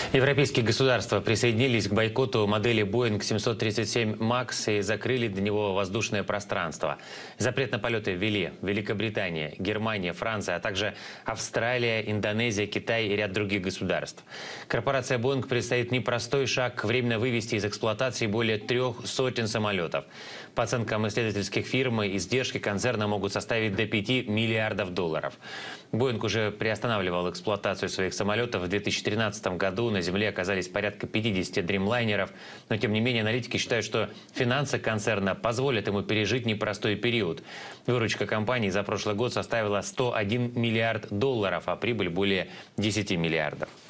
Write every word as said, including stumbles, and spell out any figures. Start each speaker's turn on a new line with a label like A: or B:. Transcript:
A: Европейские государства присоединились к бойкоту модели Боинг семьсот тридцать семь макс и закрыли для него воздушное пространство. Запрет на полеты ввели Великобритания, Германия, Франция, а также Австралия, Индонезия, Китай и ряд других государств. Корпорация Боинг предстоит непростой шаг — временно вывести из эксплуатации более трех сотен самолетов. По оценкам исследовательских фирм, издержки концерна могут составить до пяти миллиардов долларов. Боинг уже приостанавливал эксплуатацию своих самолетов. В две тысячи тринадцатом году на Земле оказались порядка пятидесяти дримлайнеров. Но, тем не менее, аналитики считают, что финансы концерна позволят ему пережить непростой период. Выручка компании за прошлый год составила сто один миллиард долларов, а прибыль более десяти миллиардов.